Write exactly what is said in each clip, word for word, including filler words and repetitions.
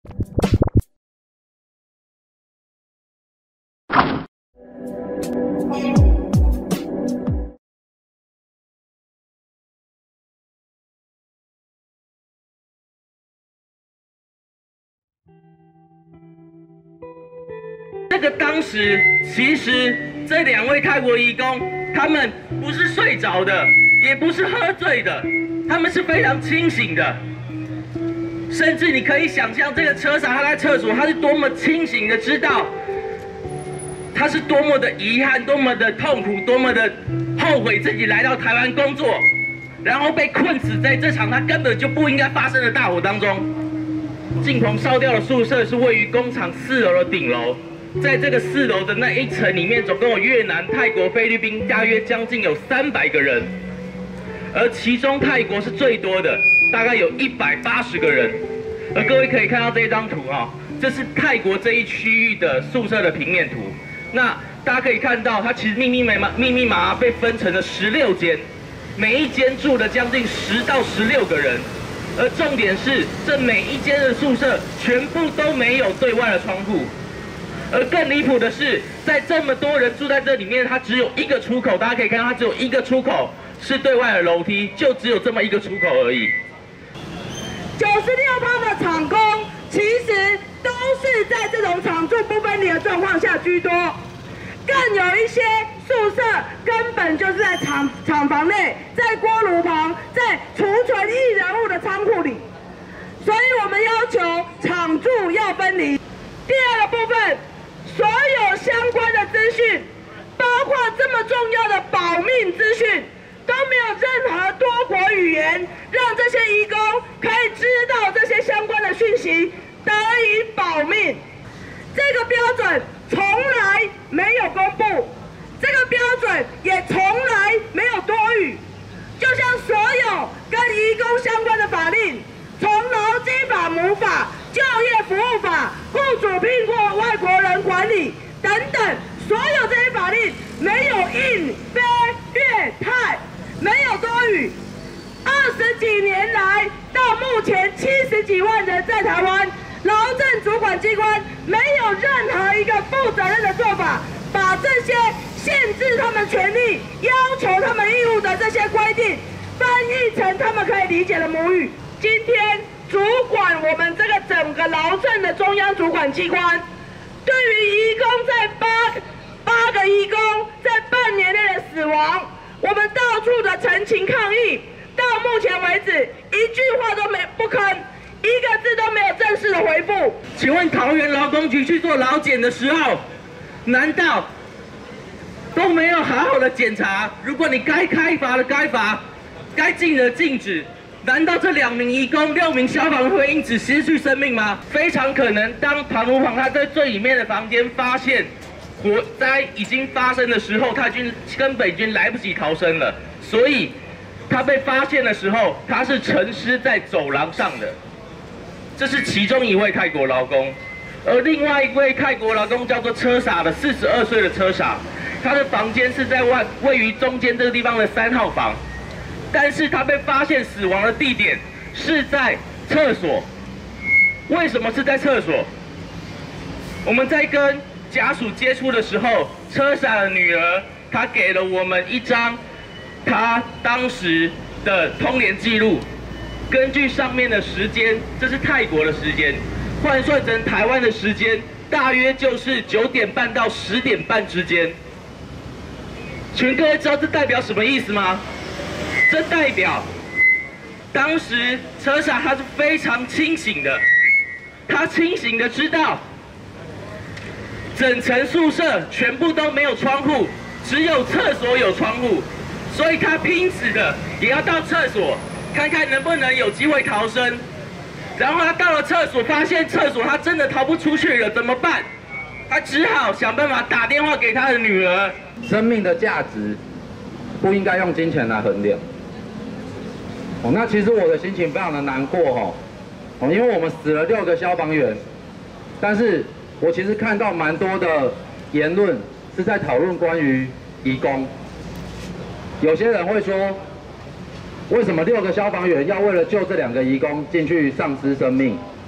这个当时其实这两位泰国移工，他们不是睡着的，也不是喝醉的，他们是非常清醒的。甚至你可以想象，这个车傻他在厕所，他是多么清醒的知道，他是多么的遗憾，多么的痛苦，多么的后悔自己来到台湾工作，然后被困死在这场他根本就不应该发生的大火当中。敬鹏烧掉的宿舍是位于工厂四楼的顶楼。在这个四楼的那一层里面，总共有越南、泰国、菲律宾，大约将近有三百个人，而其中泰国是最多的，大概有一百八十个人。而各位可以看到这张图哈、哦，这是泰国这一区域的宿舍的平面图。那大家可以看到，它其实密密麻麻、密密麻麻被分成了十六间，每一间住了将近十到十六个人。而重点是，这每一间的宿舍全部都没有对外的窗户。而更离谱的是，在这么多人住在这里面，它只有一个出口。大家可以看到，它只有一个出口是对外的楼梯，就只有这么一个出口而已。 九十六趴的厂工其实都是在这种厂住不分离的状况下居多，更有一些宿舍根本就是在厂厂房内，在锅炉旁，在储存易燃物的仓库里。所以我们要求厂住要分离。第二个部分。所有相关的资讯，包括这么重要的保命资讯，都没有任何多国语言，让这些移工可以知道这些相关的讯息，得以保命。这个标准从来没有公布，这个标准也从来没有多语。就像所有跟移工相关的法令，从劳基法、母法、就业服务法、雇主聘雇外国人管理等等，所有这些法令没有印、非、粤、泰，没有多语。二十几年来，到目前七十几万人在台湾，劳政主管机关没有任何一个负责任的做法，把这些限制他们权利、要求他们义务的这些规定，翻译成他们可以理解的母语。今天主管我们这个整个劳政的中央主管机关，对于移工在八八个移工在半年内的死亡，我们到处的陈情抗议，到目前为止一句话都没不吭，一个字都没有正式的回复。 请问桃园劳工局去做劳检的时候，难道都没有好好的检查？如果你该开罚的该罚，该禁的禁止。难道这两名移工、六名消防员会因此失去生命吗？非常可能。当庞如庞他在最里面的房间发现火灾已经发生的时候，他已经根本已经来不及逃生了。所以他被发现的时候，他是沉尸在走廊上的。这是其中一位泰国劳工，而另外一位泰国劳工叫做车傻的四十二岁的车傻，他的房间是在外位于中间这个地方的三号房。但是他被发现死亡的地点是在厕所。为什么是在厕所？我们在跟家属接触的时候，车傻的女儿她给了我们一张她当时的通联记录。根据上面的时间，这是泰国的时间，换算成台湾的时间，大约就是九点半到十点半之间。请各位知道这代表什么意思吗？这代表，当时车傻他是非常清醒的，他清醒的知道，整层宿舍全部都没有窗户，只有厕所有窗户，所以他拼死的也要到厕所，看看能不能有机会逃生。然后他到了厕所，发现厕所他真的逃不出去了，怎么办？他只好想办法打电话给他的女儿。 生命的价值不应该用金钱来衡量。哦，那其实我的心情非常的难过哦，哦，因为我们死了六个消防员，但是我其实看到蛮多的言论是在讨论关于移工，有些人会说，为什么六个消防员要为了救这两个移工进去丧失生命？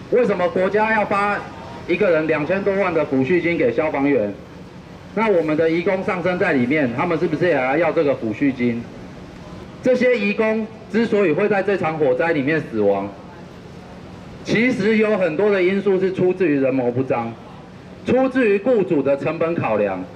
为什么国家要发一个人两千多万的抚恤金给消防员？那我们的移工上升在里面，他们是不是也要要这个抚恤金？这些移工之所以会在这场火灾里面死亡，其实有很多的因素是出自于人谋不彰，出自于雇主的成本考量。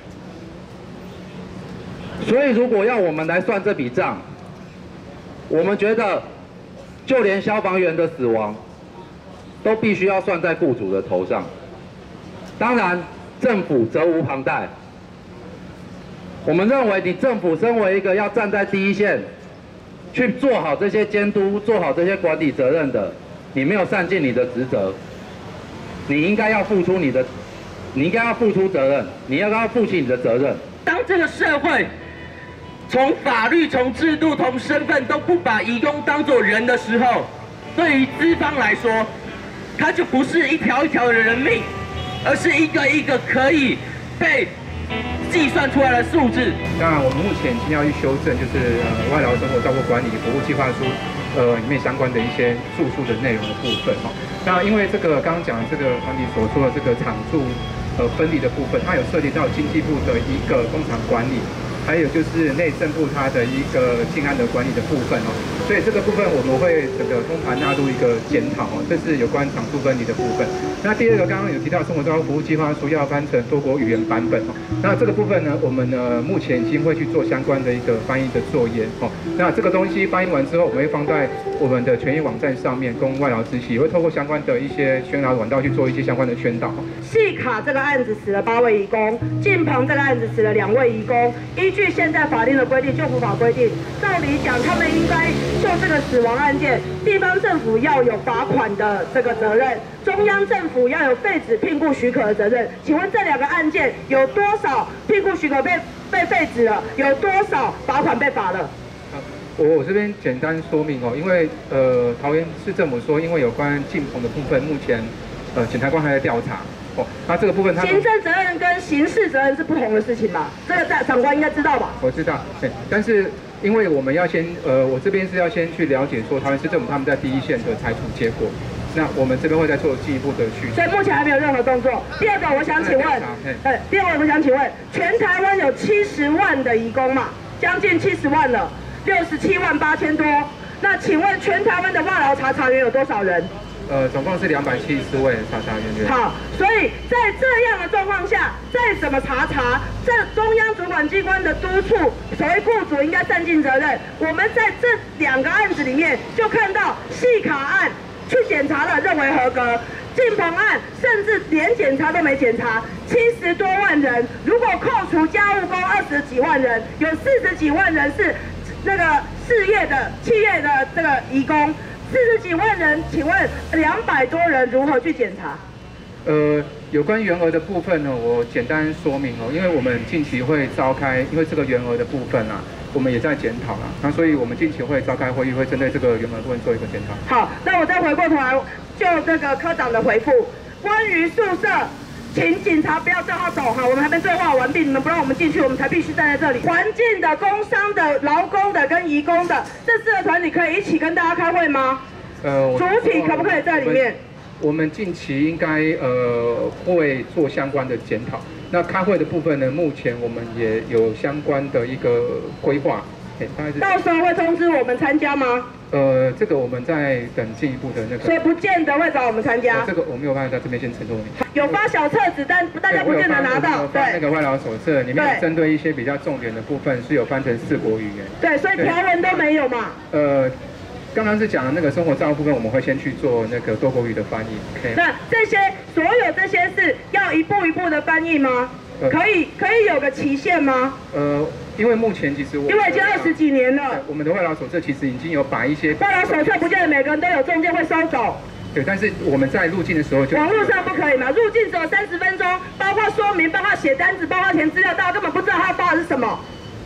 所以，如果要我们来算这笔账，我们觉得，就连消防员的死亡，都必须要算在雇主的头上。当然，政府责无旁贷。我们认为，你政府身为一个要站在第一线，去做好这些监督、做好这些管理责任的，你没有善尽你的职责，你应该要付出你的，你应该要付出责任，你要要负起你的责任。 当这个社会从法律、从制度、从身份都不把移工当作人的时候，对于资方来说，它就不是一条一条的人命，而是一个一个可以被计算出来的数字。 那我们目前今天要去修正，就是呃外劳生活照顾管理服务计划书，呃里面相关的一些住宿的内容的部分哈。那因为这个刚刚讲这个团体所说的这个厂住呃分离的部分，它有涉及到经济部的一个工厂管理。还有就是内政部它的一个静安的管理的部分哦，所以这个部分我们会整个通盘纳入一个检讨哦，这是有关厂住分离的部分。那第二个刚刚有提到生活照顾服务计划书要翻成多国语言版本哦，那这个部分呢，我们呢目前已经会去做相关的一个翻译的作业哦。那这个东西翻译完之后，我们会放在我们的权益网站上面供外劳知悉，也会透过相关的一些宣导管道去做一些相关的宣导。 细卡这个案子死了八位移工，晋鹏这个案子死了两位移工，依据现在法令的规定，救护法规定，照理讲，他们应该就这个死亡案件，地方政府要有罚款的这个责任，中央政府要有废止聘雇许可的责任。请问这两个案件有多少聘雇许可被被废止了？有多少罚款被罚了？ 我我这边简单说明哦，因为呃桃园市政府说，因为有关晋鹏的部分，目前呃检察官还在调查。哦，那这个部分他行政责任跟刑事责任是不同的事情吧？这个长长官应该知道吧？ 我知道，对，但是因为我们要先，呃，我这边是要先去了解说桃园市政府他们在第一线的裁处结果，那我们这边会再做进一步的叙述。 所以目前还没有任何动作。第二个，我想请问，呃，第二个我想请问，全台湾有七十万的移工嘛，将近七十万了，六十七万八千多。那请问全台湾的外劳查查员有多少人？ 呃，总共是两百七十位查查人员。 好，所以在这样的状况下，再怎么查查，这中央主管机关的督促，所谓雇主应该善尽责任。我们在这两个案子里面，就看到细卡案去检查了，认为合格；晋鹏案甚至连检查都没检查，七十多万人，如果扣除家务工二十几万人，有四十几万人是那个事业的企业的这个移工。四十几万人，请问两百多人如何去检查？ 呃，有关员额的部分呢，我简单说明哦，因为我们近期会召开，因为这个员额的部分啊，我们也在检讨啦，那所以我们近期会召开会议，会针对这个员额部分做一个检讨。 好，那我再回过头来就这个科长的回复，关于宿舍。请警察不要正好走哈，我们还没对话完毕，你们不让我们进去，我们才必须站在这里。环境的、工商的、劳工的跟移工的这四个团体可以一起跟大家开会吗？ 呃， 主体可不可以在里面？ 我们近期应该呃会做相关的检讨。那开会的部分呢，目前我们也有相关的一个规划，大概是。到时候会通知我们参加吗？呃，这个我们在等进一步的那个， 所以不见得会找我们参加。 哦、这个我没有办法在这边先承诺你。 有发小册子，但大家不见得拿到。 对，那个外劳手册里面针对一些比较重点的部分是有翻成四国语言。 对，所以条文都没有嘛。 呃，刚刚是讲的那个生活照顾部分，我们会先去做那个多国语的翻译。OK。 那这些所有这些是要一步一步的翻译吗？呃、可以可以有个期限吗？ 呃。因为目前其实我因为已经二十几年了， 我们的外劳手册其实已经有把一些外劳手册不见得每个人都有，中间会收走。 对，但是我们在入境的时候就网络上不可以嘛？入境只有三十分钟，包括说明，包括写单子，包括填资料，大家根本不知道他发的是什么。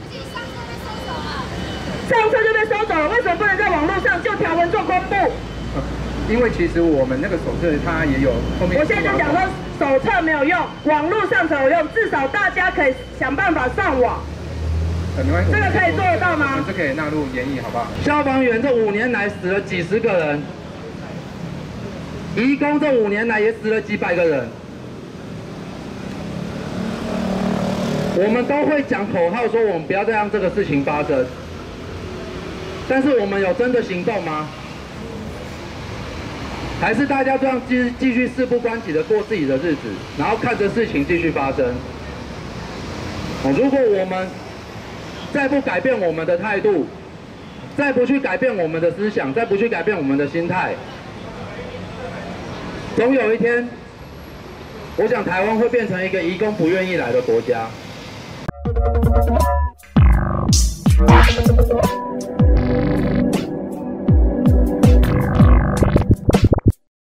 上车就被收走了，为什么不能在网络上就条文做公布？ 呃、因为其实我们那个手册它也有后面。 我现在就讲说手册没有用，网络上才有用，至少大家可以想办法上网。 呃、没关系， 这个可以做得到吗？ 我们这可以纳入研议，好不好？ 消防员这五年来死了几十个人， 移工这五年来也死了几百个人。我们都会讲口号说我们不要再让这个事情发生，但是我们有真的行动吗？还是大家这样继继续事不关己的过自己的日子，然后看着事情继续发生？哦，如果我们再不改变我们的态度，再不去改变我们的思想，再不去改变我们的心态，总有一天，我想台湾会变成一个移工不愿意来的国家。